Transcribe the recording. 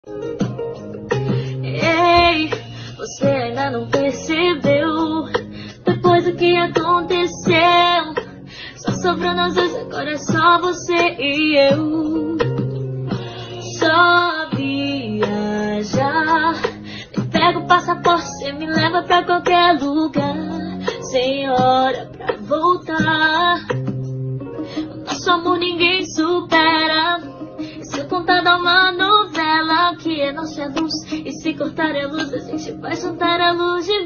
Ei, você ainda não percebeu? Depois do que aconteceu, só sobrou nós dois, agora é só você e eu. Só viajar, me pega o passaporte, você me leva pra qualquer lugar, sem hora pra voltar. O nosso amor ninguém supera. E se eu contar dar uma novela que é nossa luz, e se cortar a luz a gente vai juntar a luz de